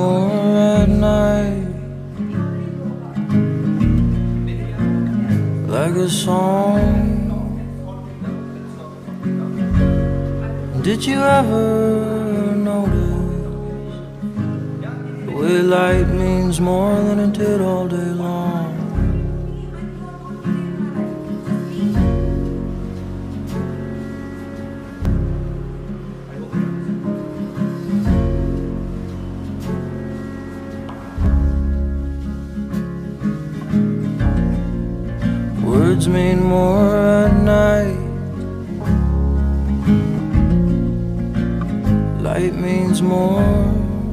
more at night, like a song. Did you ever notice the way light means more than it did all day long? Words mean more at night, light means more.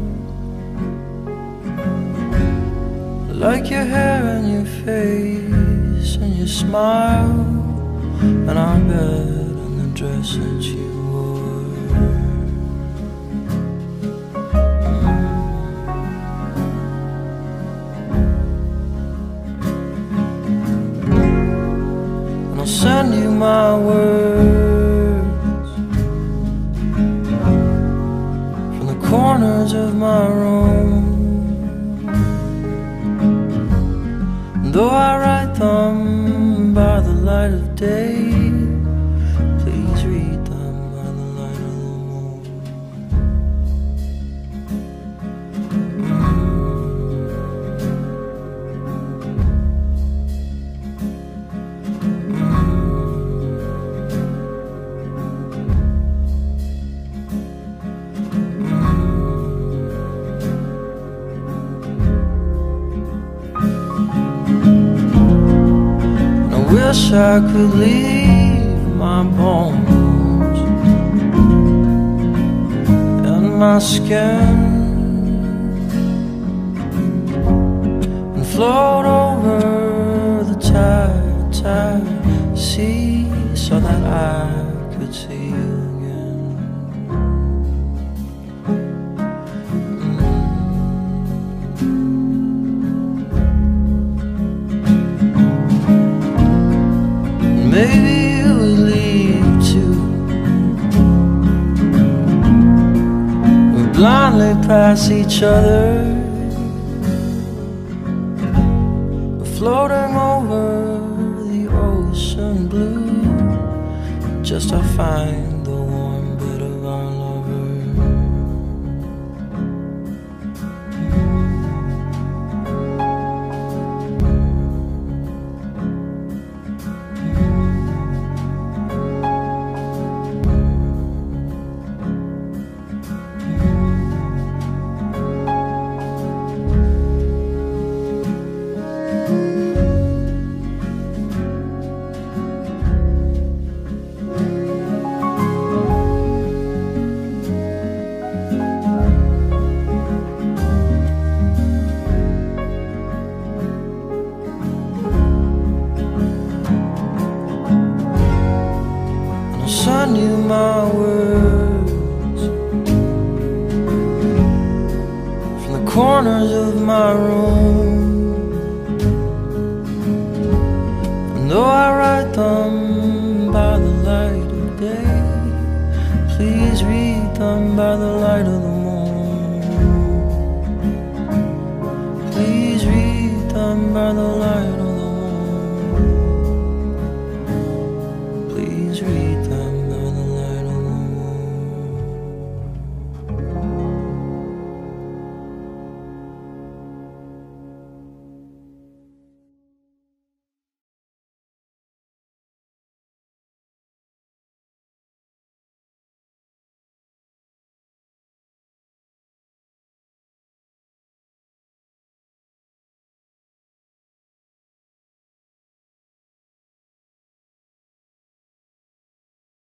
Like your hair and your face and your smile, and our bed and the dress that you wore. And I'll send you my words from the corners of my room. Though I write them by the light of day, please read them by the light of the moon. Wish I could leave my bones and my skin and float over the tide sea so that I could see you again. Maybe you would leave too. We blindly pass each other, floating over the ocean blue. Just to find the warm bed of our lover. Send you my words from the corners of my room. And though I write them by the light of day, please read them by the light of the moon. Please read them by the light of